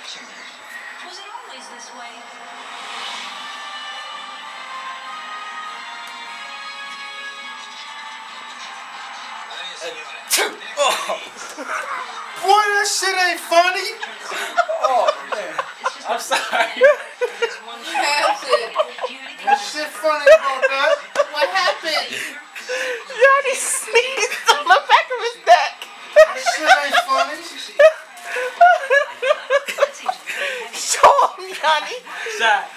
Was it always this way? Oh. Boy, that shit ain't funny. Oh man, I'm sorry. That shit funny about that. What happened? Yanni sneezed on the back of his neck. That shit ain't funny. Show him, Yanni. Shot.